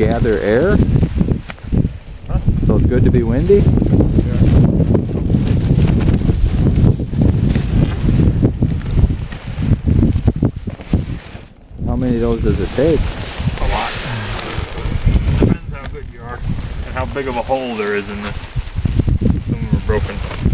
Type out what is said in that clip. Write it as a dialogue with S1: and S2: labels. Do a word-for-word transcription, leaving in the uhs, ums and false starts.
S1: gather air?
S2: Huh?
S1: So it's good to be windy?
S2: Yeah.
S1: How many of those does it take?
S2: A lot. Depends how good you are and how big of a hole there is in this. Some of them are broken.